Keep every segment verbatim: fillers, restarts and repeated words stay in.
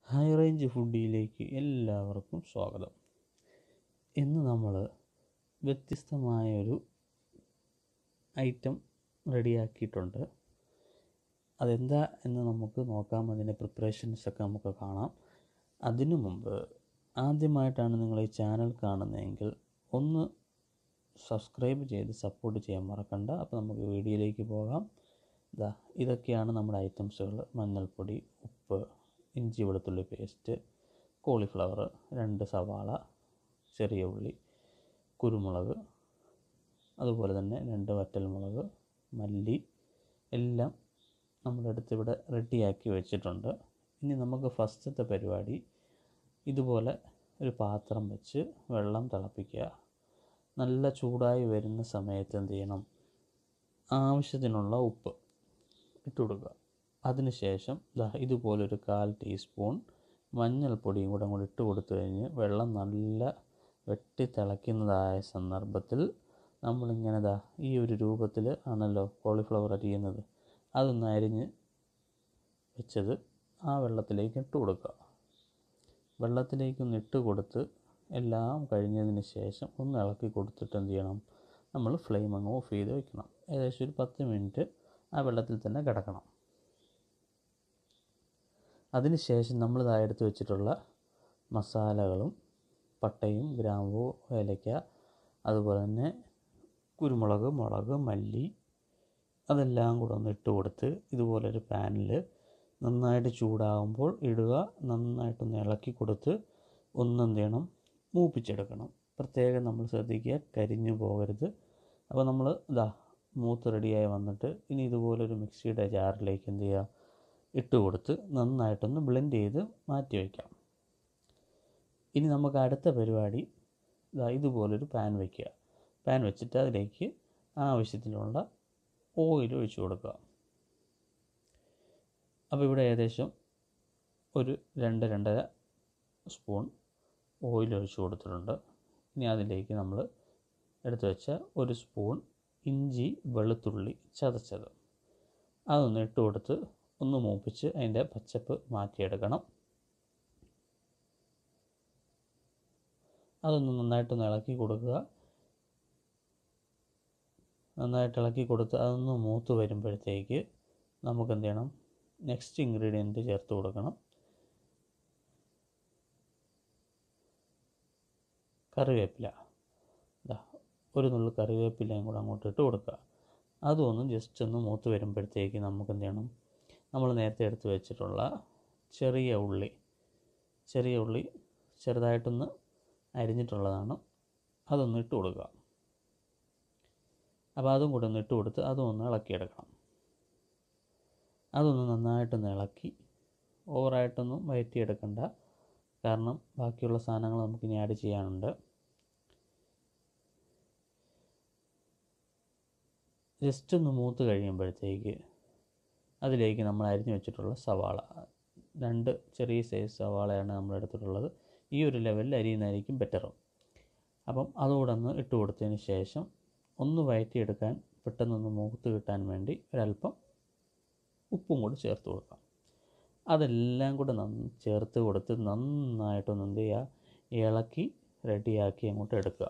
High range ഫുഡിലേക്ക് എല്ലാവർക്കും സ്വാഗതം. ഇന്ന് നമ്മൾ വ്യത്യസ്തമായൊരു ഐറ്റം റെഡിയാക്കിയിട്ടുണ്ട്. അതെന്താ എന്ന് നമുക്ക് നോക്കാം. അതിൻ്റെ പ്രിപ്പറേഷൻസൊക്കെ നമുക്ക് കാണാം. അതിനു മുമ്പ് ആദ്യമായിട്ടാണ് നിങ്ങൾ ഈ ചാനൽ കാണുന്നതെങ്കിൽ ഒന്ന് സബ്സ്ക്രൈബ് ചെയ്ത് സപ്പോർട്ട് ചെയ്യാൻ മറക്കണ്ട. അപ്പോൾ നമുക്ക് വീഡിയോയിലേക്ക് പോകാം. ഇതാ ഇതൊക്കെയാണ് നമ്മുടെ ഐറ്റംസുകൾ: മഞ്ഞൾപ്പൊടി, ഉപ്പ്, ഇഞ്ചി വെളുത്തുള്ളി പേസ്റ്റ്, കോളിഫ്ലവർ, രണ്ട് സവാള, ചെറിയ ഉള്ളി, കുരുമുളക്, അതുപോലെ തന്നെ രണ്ട് വറ്റൽമുളക്, മല്ലി എല്ലാം നമ്മളെടുത്ത് ഇവിടെ റെഡിയാക്കി വെച്ചിട്ടുണ്ട്. ഇനി നമുക്ക് ഫസ്റ്റത്തെ പരിപാടി, ഇതുപോലെ ഒരു പാത്രം വെച്ച് വെള്ളം തിളപ്പിക്കുക. നല്ല ചൂടായി വരുന്ന സമയത്ത് എന്ത് ചെയ്യണം? ആവശ്യത്തിനുള്ള ഉപ്പ് ഇട്ട് കൊടുക്കുക. അതിനുശേഷം ദാ ഇതുപോലൊരു കാൽ ടീസ്പൂൺ മഞ്ഞൾപ്പൊടിയും കൂടെ അങ്ങോട്ട് ഇട്ട് കൊടുത്തു കഴിഞ്ഞ് വെള്ളം നല്ല വെട്ടി തിളയ്ക്കുന്നതായ സന്ദർഭത്തിൽ നമ്മളിങ്ങനെ ദാ ഈ ഒരു രൂപത്തിൽ ആണല്ലോ കോളിഫ്ലവർ അരിയുന്നത്. അതൊന്ന് അരിഞ്ഞ് വെച്ചത് ആ വെള്ളത്തിലേക്ക് ഇട്ട് കൊടുക്കുക. വെള്ളത്തിലേക്കൊന്ന് ഇട്ട് കൊടുത്ത് എല്ലാം കഴിഞ്ഞതിന് ശേഷം ഒന്ന് ഇളക്കി കൊടുത്തിട്ട് എന്ത് ചെയ്യണം? നമ്മൾ ഫ്ലെയിം അങ്ങ് ഓഫ് ചെയ്ത് വയ്ക്കണം. ഏകദേശം ഒരു പത്ത് മിനിറ്റ് ആ വെള്ളത്തിൽ തന്നെ കിടക്കണം. അതിനുശേഷം നമ്മൾ ഇതാ എടുത്ത് വെച്ചിട്ടുള്ള മസാലകളും പട്ടയും ഗ്രാമ്പൂ ഏലക്ക അതുപോലെ തന്നെ കുരുമുളക്, മുളക്, മല്ലി അതെല്ലാം കൂടെ ഒന്ന് ഇട്ട് കൊടുത്ത് ഇതുപോലൊരു പാനിൽ നന്നായിട്ട് ചൂടാകുമ്പോൾ ഇടുക. നന്നായിട്ടൊന്ന് ഇളക്കി കൊടുത്ത് ഒന്നെന്ത് ചെയ്യണം? മൂപ്പിച്ചെടുക്കണം. പ്രത്യേകം നമ്മൾ ശ്രദ്ധിക്കുക, കരിഞ്ഞു പോകരുത്. അപ്പോൾ നമ്മൾ ഇതാ മൂത്ത് റെഡിയായി വന്നിട്ട് ഇനി ഇതുപോലൊരു മിക്സിയുടെ ജാറിലേക്ക് എന്ത് ചെയ്യുക? ഇട്ട് കൊടുത്ത് നന്നായിട്ടൊന്ന് ബ്ലെൻഡ് ചെയ്ത് മാറ്റി വയ്ക്കാം. ഇനി നമുക്ക് അടുത്ത പരിപാടി, ഇതാ ഇതുപോലൊരു പാൻ വയ്ക്കുക. പാൻ വെച്ചിട്ട് അതിലേക്ക് ആവശ്യത്തിനുള്ള ഓയിൽ ഒഴിച്ചു കൊടുക്കുക. അപ്പോൾ ഇവിടെ ഏകദേശം ഒരു രണ്ട് രണ്ടര സ്പൂൺ ഓയിൽ ഒഴിച്ചു കൊടുത്തിട്ടുണ്ട്. ഇനി അതിലേക്ക് നമ്മൾ എടുത്തു വെച്ച ഒരു സ്പൂൺ ഇഞ്ചി വെളുത്തുള്ളി ചതച്ചത് അതൊന്ന് ഇട്ട് കൊടുത്ത് ഒന്ന് മൂപ്പിച്ച് അതിൻ്റെ പച്ചപ്പ് മാറ്റിയെടുക്കണം. അതൊന്ന് നന്നായിട്ടൊന്ന് ഇളക്കി കൊടുക്കുക. നന്നായിട്ട് ഇളക്കി കൊടുത്ത് അതൊന്ന് മൂത്ത് വരുമ്പോഴത്തേക്ക് നമുക്ക് എന്ത് ചെയ്യണം? നെക്സ്റ്റ് ഇൻഗ്രീഡിയൻറ്റ് ചേർത്ത് കൊടുക്കണം. കറിവേപ്പില, ഇതാ ഒരു നുള്ളു കറിവേപ്പിലയും കൂടെ അങ്ങോട്ട് ഇട്ട് കൊടുക്കുക. അതൊന്ന് ജസ്റ്റ് ഒന്ന് മൂത്ത് വരുമ്പോഴത്തേക്ക് നമുക്ക് എന്ത് ചെയ്യണം? നമ്മൾ നേരത്തെ എടുത്ത് വെച്ചിട്ടുള്ള ചെറിയ ഉള്ളി ചെറിയ ഉള്ളി ചെറുതായിട്ടൊന്ന് അരിഞ്ഞിട്ടുള്ളതാണ്, അതൊന്ന് ഇട്ട് കൊടുക്കുക. അപ്പോൾ അതും കൂടെ ഒന്ന് ഇട്ട് കൊടുത്ത് അതും ഒന്ന് ഇളക്കിയെടുക്കണം. അതൊന്ന് നന്നായിട്ടൊന്ന് ഇളക്കി, ഓവറായിട്ടൊന്നും വഴറ്റിയെടുക്കണ്ട, കാരണം ബാക്കിയുള്ള സാധനങ്ങൾ നമുക്കിനി ആഡ് ചെയ്യാനുണ്ട്. ജസ്റ്റ് ഒന്ന് മൂത്ത് കഴിയുമ്പോഴത്തേക്ക് അതിലേക്ക് നമ്മൾ അരിഞ്ഞു വെച്ചിട്ടുള്ള സവാള, രണ്ട് ചെറിയ സൈസ് സവാളയാണ് നമ്മൾ എടുത്തിട്ടുള്ളത്. ഈ ഒരു ലെവലിൽ അരിയുന്നതായിരിക്കും ബെറ്റർ. അപ്പം അതുകൂടെ ഒന്ന് ഇട്ട് കൊടുത്തതിന് ശേഷം ഒന്ന് വഴറ്റിയെടുക്കാൻ, പെട്ടെന്നൊന്ന് മൂത്ത് കിട്ടാൻ വേണ്ടി ഒരല്പം ഉപ്പും കൂടി ചേർത്ത് കൊടുക്കാം. അതെല്ലാം കൂടെ നന്ന് ചേർത്ത് കൊടുത്ത് നന്നായിട്ടൊന്ന് എന്ത് ചെയ്യുക? ഇളക്കി റെഡിയാക്കി അങ്ങോട്ട് എടുക്കുക.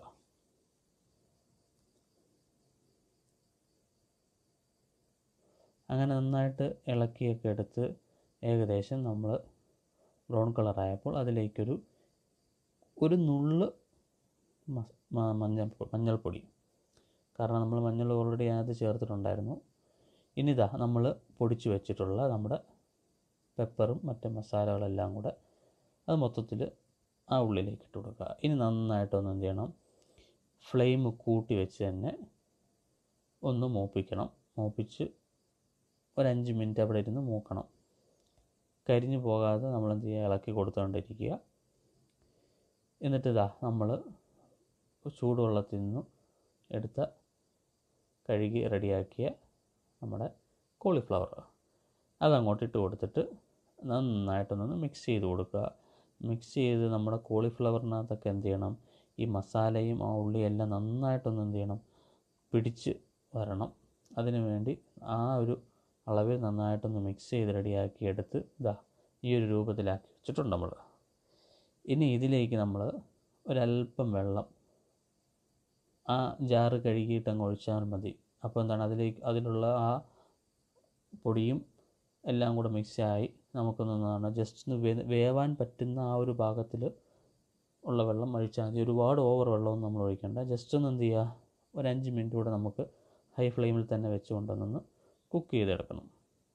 അങ്ങനെ നന്നായിട്ട് ഇളക്കിയൊക്കെ എടുത്ത് ഏകദേശം നമ്മൾ ബ്രൗൺ കളറായപ്പോൾ അതിലേക്കൊരു ഒരു നുള്ള് മഞ്ഞൾ മഞ്ഞൾപ്പൊടി, കാരണം നമ്മൾ മഞ്ഞൾ ഓൾറെഡി അതിനകത്ത് ചേർത്തിട്ടുണ്ടായിരുന്നു. ഇനിതാ നമ്മൾ പൊടിച്ച് വെച്ചിട്ടുള്ള നമ്മുടെ പെപ്പറും മറ്റ് മസാലകളെല്ലാം കൂടെ അത് മൊത്തത്തിൽ ആ ഉള്ളിലേക്ക് ഇട്ട് കൊടുക്കുക. ഇനി നന്നായിട്ടൊന്ന് എന്ത് ചെയ്യണം? ഫ്ലെയിം കൂട്ടി വെച്ച് തന്നെ ഒന്ന് മൂപ്പിക്കണം. മൂപ്പിച്ച് ഒരഞ്ച് മിനിറ്റ് അവിടെ ഇരുന്ന് മൂക്കണം. കരിഞ്ഞു പോകാതെ നമ്മൾ എന്ത് ചെയ്യുക? ഇളക്കി കൊടുത്തുകൊണ്ടിരിക്കുക. എന്നിട്ട് ഇതാ നമ്മൾ ചൂടുവെള്ളത്തിൽ നിന്നും എടുത്ത കഴുകി റെഡിയാക്കിയ നമ്മുടെ കോളിഫ്ലവർ അതങ്ങോട്ട് ഇട്ട് കൊടുത്തിട്ട് നന്നായിട്ടൊന്ന് മിക്സ് ചെയ്ത് കൊടുക്കുക. മിക്സ് ചെയ്ത് നമ്മുടെ കോളിഫ്ലവറിനകത്തൊക്കെ എന്ത് ചെയ്യണം? ഈ മസാലയും ആ ഉള്ളിയെല്ലാം നന്നായിട്ടൊന്ന് എന്ത് ചെയ്യണം? പിടിച്ച് വരണം. അതിനു വേണ്ടി ആ ഒരു അളവിൽ നന്നായിട്ടൊന്ന് മിക്സ് ചെയ്ത് റെഡിയാക്കി എടുത്ത് ഇതാ ഈ ഒരു രൂപത്തിലാക്കി വെച്ചിട്ടുണ്ട് നമ്മൾ. ഇനി ഇതിലേക്ക് നമ്മൾ ഒരല്പം വെള്ളം ആ ജാറ് കഴുകിയിട്ട് അങ്ങ് ഒഴിച്ചാൽ മതി. അപ്പോൾ എന്താണ് അതിലേക്ക് അതിലുള്ള ആ പൊടിയും എല്ലാം കൂടെ മിക്സായി നമുക്കൊന്നാണ് ജസ്റ്റ് ഒന്ന് വേ വേവാൻ പറ്റുന്ന ആ ഒരു ഭാഗത്തിൽ ഉള്ള വെള്ളം ഒഴിച്ചാൽ മതി. ഒരുപാട് ഓവർ വെള്ളമൊന്നും നമ്മൾ ഒഴിക്കേണ്ട. ജസ്റ്റ് ഒന്ന് എന്ത് ചെയ്യുക, ഒരു അഞ്ച് മിനിറ്റ് കൂടെ നമുക്ക് ഹൈ ഫ്ലെയിമിൽ തന്നെ വെച്ചുകൊണ്ടൊന്ന് കുക്ക് ചെയ്തെടുക്കണം.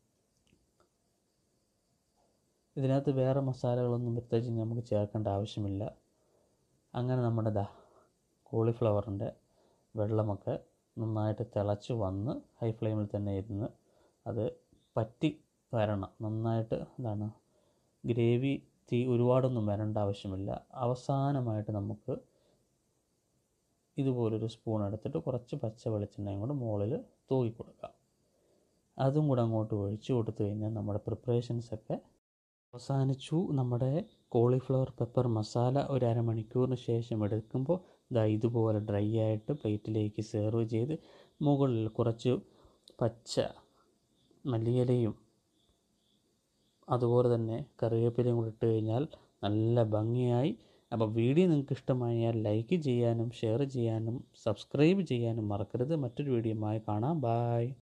ഇതിനകത്ത് വേറെ മസാലകളൊന്നും പ്രത്യേകിച്ച് നമുക്ക് ചേർക്കേണ്ട ആവശ്യമില്ല. അങ്ങനെ നമ്മുടെ ദാ കോളിഫ്ലവറിൻ്റെ വെള്ളമൊക്കെ നന്നായിട്ട് തിളച്ച് വന്ന് ഹൈ ഫ്ലെയിമിൽ തന്നെ ഇരുന്ന് അത് പറ്റി വരണം. നന്നായിട്ട് എന്താണ് ഗ്രേവി തീ ഒരുപാടൊന്നും വരേണ്ട ആവശ്യമില്ല. അവസാനമായിട്ട് നമുക്ക് ഇതുപോലൊരു സ്പൂൺ എടുത്തിട്ട് കുറച്ച് പച്ച വെളിച്ചെണ്ണയും കൂടെ മുകളിൽ തൂക്കി കൊടുക്കാം. അതും കൂടെ അങ്ങോട്ട് ഒഴിച്ച് കൊടുത്തു കഴിഞ്ഞാൽ നമ്മുടെ പ്രിപ്പറേഷൻസൊക്കെ അവസാനിച്ചു. നമ്മുടെ കോളിഫ്ലവർ പെപ്പർ മസാല ഒരു അരമണിക്കൂറിന് ശേഷം എടുക്കുമ്പോൾ ഇതാ ഇതുപോലെ ഡ്രൈ ആയിട്ട് പ്ലേറ്റിലേക്ക് സെർവ് ചെയ്ത് മുകളിൽ കുറച്ച് പച്ച മല്ലിയിലയും അതുപോലെ തന്നെ കറിവേപ്പിലയും കൂടി ഇട്ട് കഴിഞ്ഞാൽ നല്ല ഭംഗിയായി. അപ്പോൾ വീഡിയോ നിങ്ങൾക്ക് ഇഷ്ടമായാൽ ലൈക്ക് ചെയ്യാനും ഷെയർ ചെയ്യാനും സബ്സ്ക്രൈബ് ചെയ്യാനും മറക്കരുത്. മറ്റൊരു വീഡിയോയുമായി കാണാം. ബായ്.